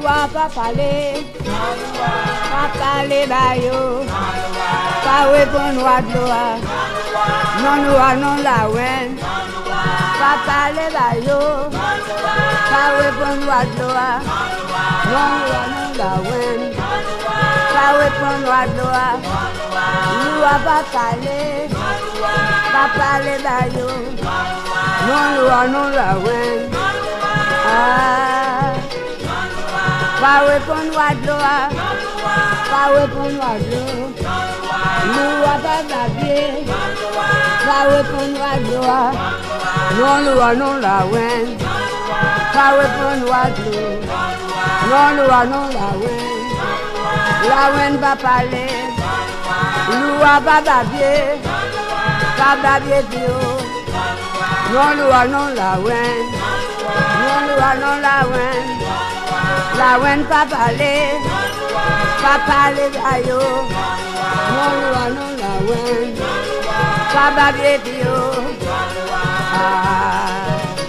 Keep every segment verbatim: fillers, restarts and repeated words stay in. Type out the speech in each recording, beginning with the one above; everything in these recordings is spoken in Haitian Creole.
loi pas parler, pas parler bayo, pas répondre loi de loi, non loi non la ouine, pas parler bayo, pas répondre loi de loi, non loi non la ouine, pas répondre loi de loi, loi pas parler, pas parler bayo, non loi non la ouine. Ah, pas répondre loi de loi, pas répondre loi de loi, loi pas papier, pas répondre loi de loi, non loi non la ouine, pas répondre loi de loi, non loi non la ouine, la ouine pas parler, loi pas papier, pas papier bio, non loi non la ouine. Non loi non la ouine, la ouine pas parler, pas parler d'ayo. Non loi non la ouine, pas babier bio. Ah,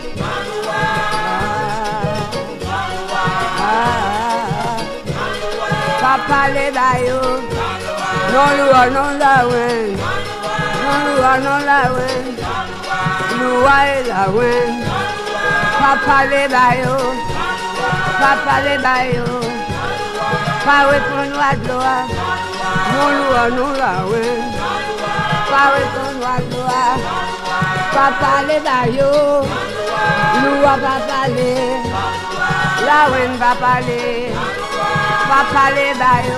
ah, ah, pas parler d'ayo. Non loi non la ouine, non loi non la ouine, loi et la ouine. Pas parler bayo, pas parler bayo, pas répondre loi de loi, non loi non la ouine, pas répondre loi de loi, pas parler bayo, loi pas parler, la ouine pas parler, pas parler bayo.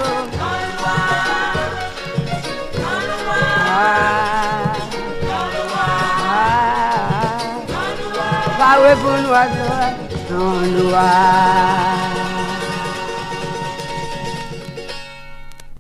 Ah, ah, pas répondre loi de loi, non loi.